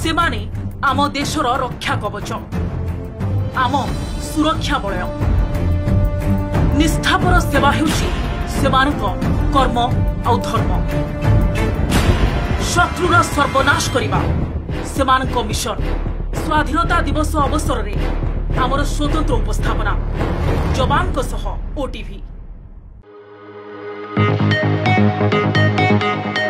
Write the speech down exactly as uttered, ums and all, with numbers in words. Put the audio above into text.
सेमाने आम देशर रक्षा कवच आम सुरक्षा बलय निष्ठापर सेवा हेउछि सेमानक कर्म औ धर्म शत्रुर सर्वनाश करिबा सेमानक मिशन। स्वाधीनता दिवस अवसर में आमर स्वतंत्र उपस्थापना जवान सह ओटीवी।